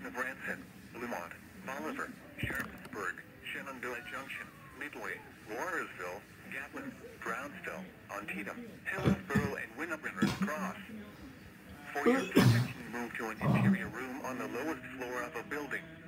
intersection of Ransett, Lemont, Bolivar, Sharpsburg, Shenandoah Junction, Midway, Warrersville, Gatlin, Brownsville, Antietam, Hillsborough, and Winnibrenners Cross. For your protection, move to an interior room on the lowest floor of a building.